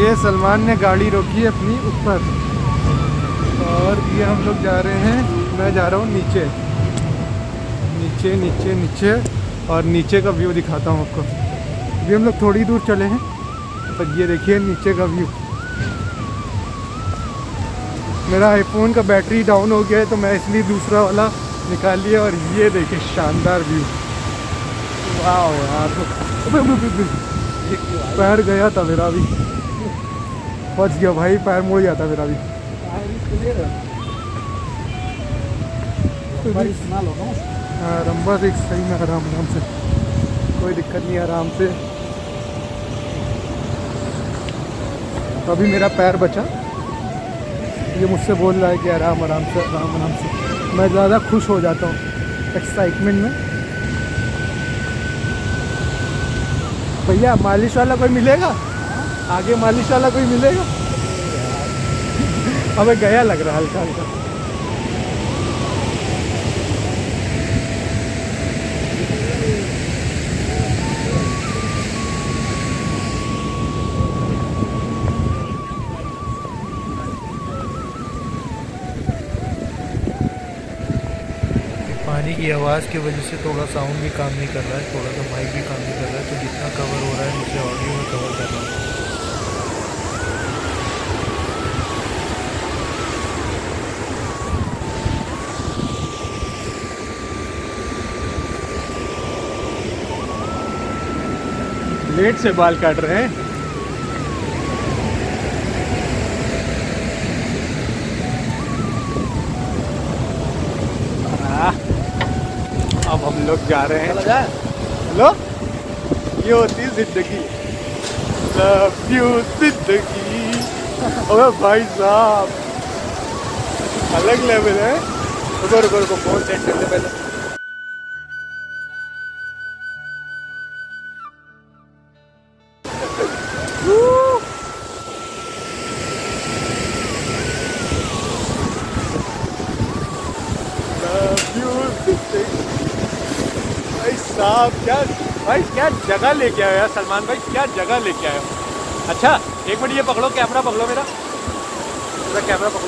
ये सलमान ने गाड़ी रोकी है अपनी ऊपर और ये हम लोग जा रहे हैं, मैं जा रहा हूँ नीचे नीचे नीचे नीचे और नीचे का व्यू दिखाता हूँ आपको। अभी हम लोग थोड़ी दूर चले हैं पर ये देखिए नीचे का व्यू। मेरा आईफोन का बैटरी डाउन हो गया है तो मैं इसलिए दूसरा वाला निकाल लिया और ये देखिए शानदार व्यू। वाह यार, पैर गया था मेरा भी, फंस गया भाई, पैर मुड़ गया था मेरा भी। हाँ रंबा से सही में आराम से, कोई दिक्कत नहीं, आराम से। अभी मेरा पैर बचा, ये मुझसे बोल रहा है कि आराम से। मैं ज़्यादा खुश हो जाता हूँ एक्साइटमेंट में। भैया मालिश वाला कोई मिलेगा आगे, मालिश वाला कोई मिलेगा? अबे गया लग रहा है हल्का। पानी की आवाज़ की वजह से थोड़ा साउंड भी काम नहीं कर रहा है, थोड़ा सा माइक भी काम नहीं कर रहा है, तो जितना कवर हो रहा है मुझे ऑडियो में कवर कर रहा हूँ। लेट से बाल काट रहे हैं। अब हम लोग जा रहे हैं। हेलो, ये होती है जिंदगी, लव यू जिंदगी। अबे भाई साहब अलग लेवल है। रुको फोन सेट कर ले पहले। भाई साहब क्या जगह लेके आए यार सलमान भाई, क्या जगह लेके आए हो। अच्छा एक मिनट, ये पकड़ो, कैमरा पकड़ो, मेरा कैमरा पकड़ो।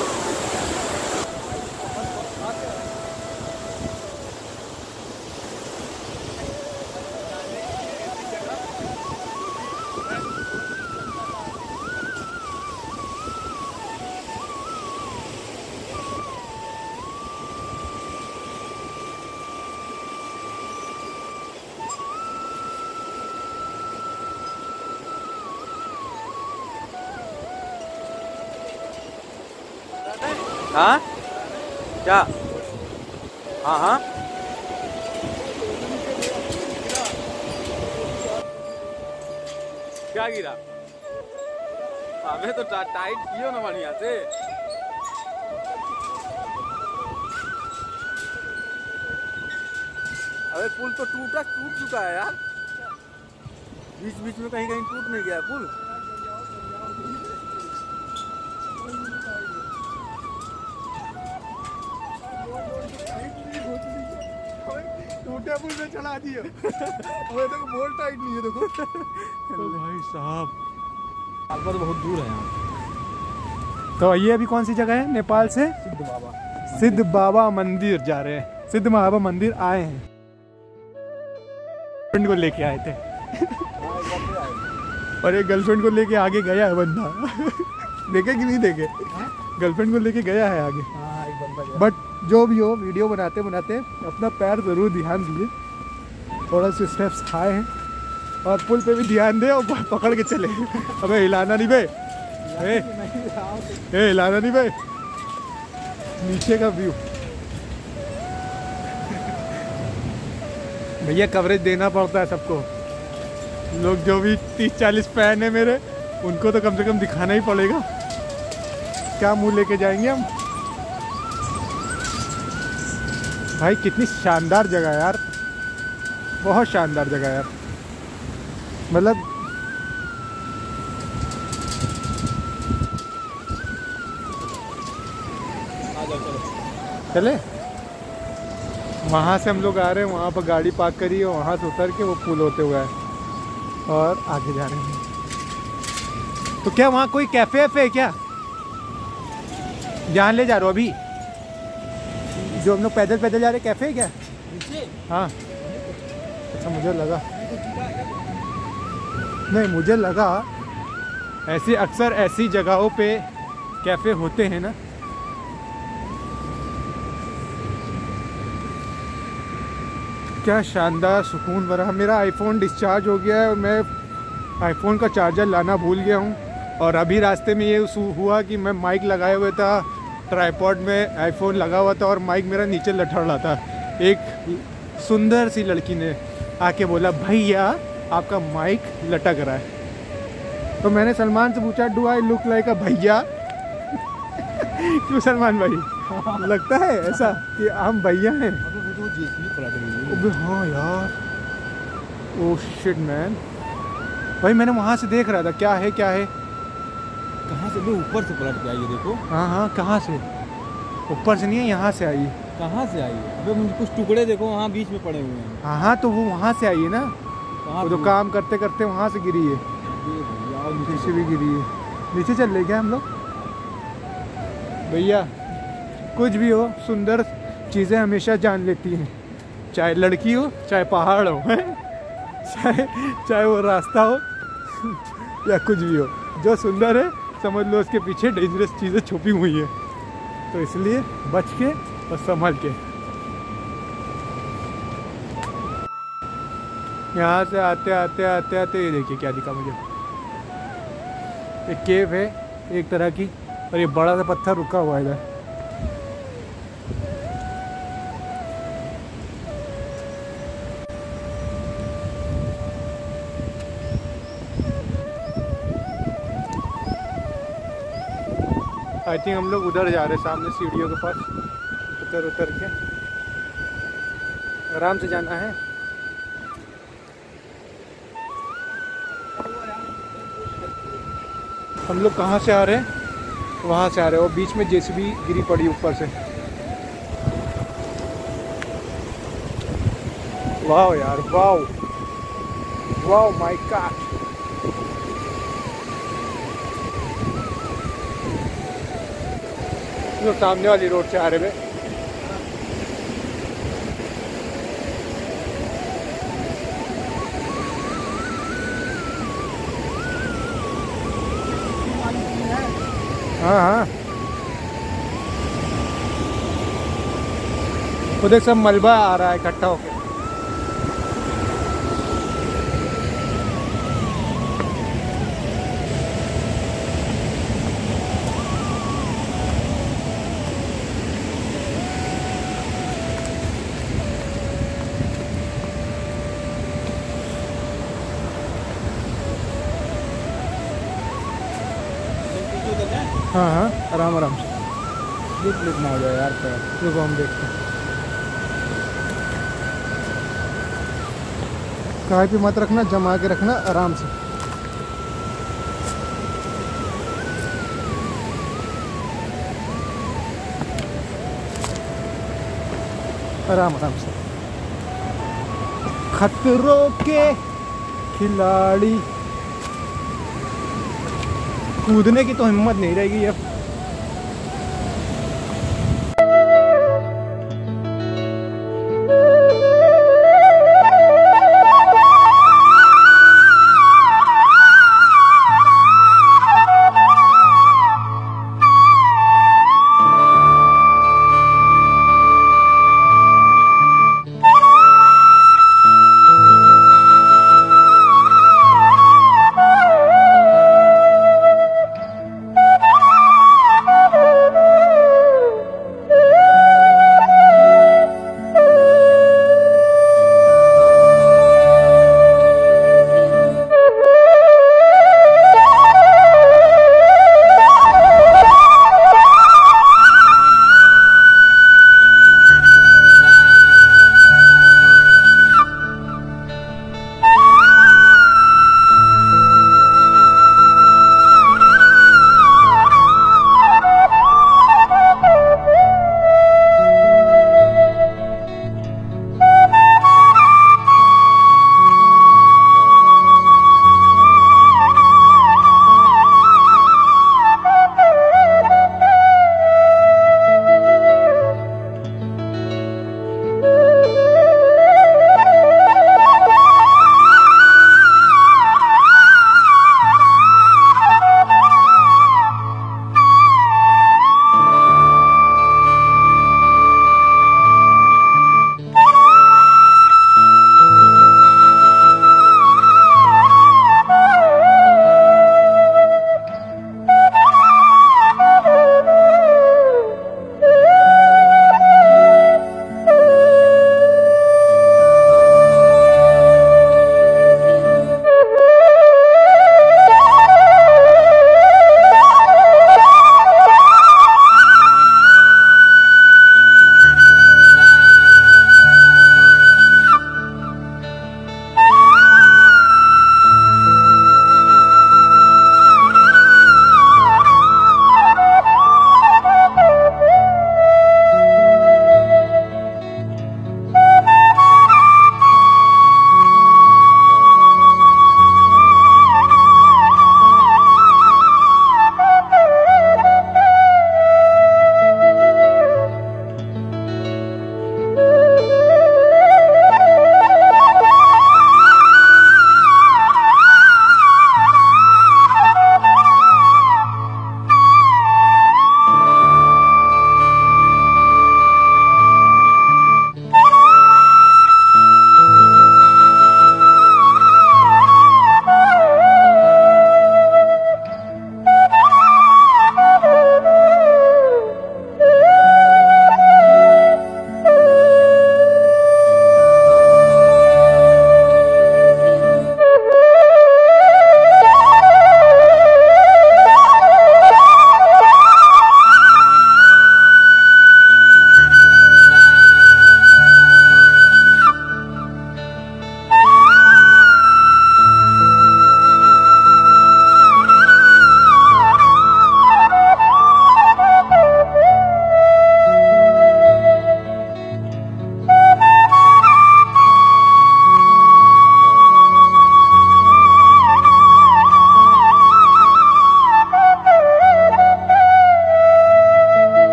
हाँ क्या? हाँ क्या गिरा? अबे तो टाइट कियो ना बढ़िया से। अबे पुल तो टूट चुका है यार, बीच में कहीं टूट नहीं गया पुल। टूटे पुल में चढ़ा दिया। देखो बोल टाइट नहीं है, देखो। तो भाई साहब तो बहुत दूर है यहाँ। तो ये अभी कौन सी जगह है नेपाल से? सिद्ध बाबा मंदिर जा रहे हैं। सिद्ध बाबा मंदिर आए हैं, गर्लफ्रेंड को लेके आए थे। और एक गर्लफ्रेंड को लेके आगे गया है बंदा। देखे कि नहीं देखे? गर्लफ्रेंड को लेके गया है आगे। बट जो भी हो, वीडियो बनाते अपना पैर जरूर ध्यान दिए, थोड़ा से स्टेप्स खाए हैं और पुल पे भी ध्यान दे और पकड़ के चले। अबे हिलाना नहीं बे, हिलाना नहीं बे। नीचे का व्यू भैया, कवरेज देना पड़ता है सबको। लोग जो भी 30-40 फैन है मेरे, उनको तो कम से कम दिखाना ही पड़ेगा। क्या मुंह लेके जाएंगे हम। भाई कितनी शानदार जगह है यार, बहुत शानदार जगह है यार। मतलब चले, वहाँ से हम लोग आ रहे हैं, वहाँ पर गाड़ी पार्क करी है, वहाँ से उतर के वो पुल होते हुए और आगे जा रहे हैं। तो क्या वहाँ कोई कैफे वैफे है क्या? जहाँ ले जा रहे हो अभी, जो हम लोग पैदल पैदल जा रहे, कैफे है क्या? हाँ अच्छा, मुझे लगा नहीं, मुझे लगा ऐसे अक्सर ऐसी जगहों पे कैफे होते हैं ना। क्या शानदार सुकून भरा। मेरा आईफोन डिस्चार्ज हो गया है और मैं आईफोन का चार्जर लाना भूल गया हूँ। और अभी रास्ते में ये हुआ कि मैं माइक लगाए हुए था, ट्राइपॉड में आईफोन लगा हुआ था और माइक मेरा नीचे लटक रहा था। एक सुंदर सी लड़की ने आके बोला, भैया आपका माइक लटक रहा है। तो मैंने सलमान से पूछा, do I look like a भैया? क्यों सलमान भाई, लगता है ऐसा कि हम भैया हैं? हाँ यार, ओह शिट मैन। भाई मैंने वहाँ से देख रहा था, क्या है क्या है, कहाँ से? ऊपर से पलट के आई है, देखो। हाँ हाँ, कहाँ से? ऊपर से नहीं है, यहाँ से आई है। कहाँ से आई है? अबे मुझे कुछ टुकड़े देखो वहाँ बीच में पड़े हुए हैं। हाँ हाँ, तो वो वहाँ से आई है ना, वो जो काम करते करते वहाँ से गिरी है। नीचे से भी गिरी है। नीचे चल रहे क्या हम लोग? भैया कुछ भी हो, सुंदर चीज़ें हमेशा जान लेती हैं, चाहे लड़की हो चाहे पहाड़ हो, चाहे वो रास्ता हो या कुछ भी हो, जो सुंदर है समझ लो उसके पीछे डेंजरस चीज़ें छुपी हुई हैं। तो इसलिए बच के और संभल के। यहाँ से आते आते आते आते ये देखिए क्या दिखा मुझे, एक केव है एक तरह की, और ये बड़ा सा पत्थर रुका हुआ है इधर। आई थिंक हम लोग उधर जा रहे हैं, सामने सीढ़ियों के पास उतर के आराम से जाना है। हम लोग कहाँ से आ रहे हैं? वहाँ से आ रहे हैं, और बीच में जेसीबी गिरी पड़ी ऊपर से। वाह यार, वाह वाह माय गॉड। तो सामने वाली रोड से आ रहे हैं। हाँ हाँ, वो देख सब मलबा आ रहा है इकट्ठा होके। हाँ हाँ, आराम आराम से लिखना हो जाए यार। देखो हम देखते हैं, कहीं पे मत रखना, जमा के रखना आराम से। आराम आराम से। खतरों के खिलाड़ी, कूदने की तो हिम्मत नहीं रहेगी अब।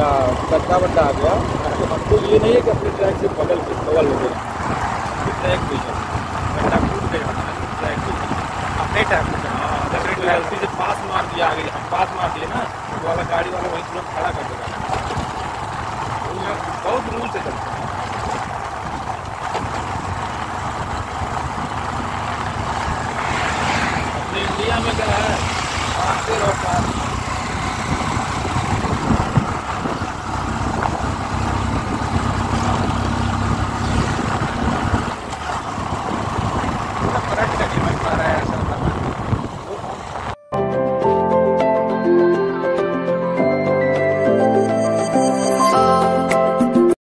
गड्ढा वड्ढा आ गया तो हमको ये नहीं है कि अपने ट्रैक से बगल के कवर हो गया ट्रैक पे गड्ढा टूट गया ट्रैक पे अपने टाइम पे गलती से पास मार दिया आगे हम पास मार दिए ना तो वाला गाड़ी वाला वही तुरंत खड़ा कर देगा बहुत रूल से चलता है।